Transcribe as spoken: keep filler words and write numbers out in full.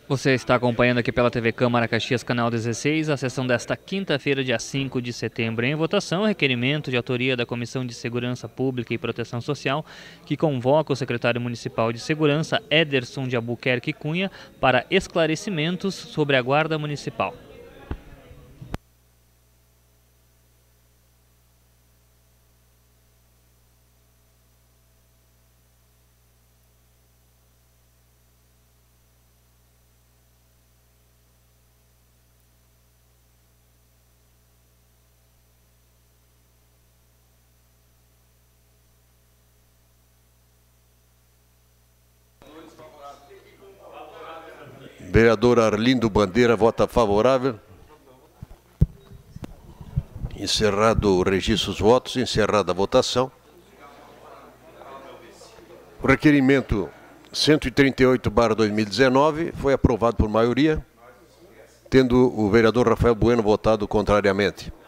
Você está acompanhando aqui pela T V Câmara Caxias, canal dezesseis, a sessão desta quinta-feira, dia cinco de setembro. Em votação, requerimento de autoria da Comissão de Segurança Pública e Proteção Social, que convoca o secretário municipal de Segurança, Ederson de Albuquerque Cunha, para esclarecimentos sobre a Guarda Municipal. Vereador Arlindo Bandeira vota favorável. Encerrado o registro dos votos, encerrada a votação. O requerimento cento e trinta e oito barra dois mil e dezenove foi aprovado por maioria, tendo o vereador Rafael Bueno votado contrariamente.